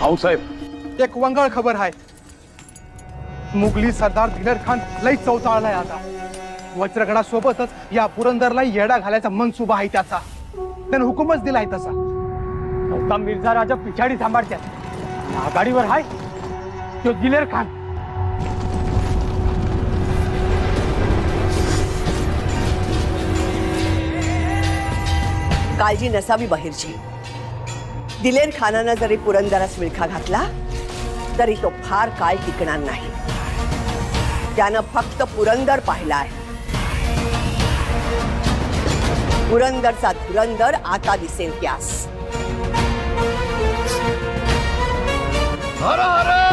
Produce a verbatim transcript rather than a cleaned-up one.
भाऊसाहेब, एक वंगळ खबर आहे. मुघली सरदार दिलेर खान लई चौताळलाय आता. वज्रगडासोबतच या पुरंदरला येडा घालायचा मनसुबा आहे त्याचा. त्याने हुकूमच दिलाय तसा. नौका मिर्झा राजा पिछाडी सांभाळतात. आघाडीवर आहे तो दिलेर खान. काळजी नसावी बाहेरची. दिलेर खानानं जरी पुरंदरास विळखा घातला तरी तो फार काळ टिकणार नाही. त्यानं फक्त पुरंदर पाहिलाय. पुरंदरचा धुरंदर आता दिसेल त्यास. हर हर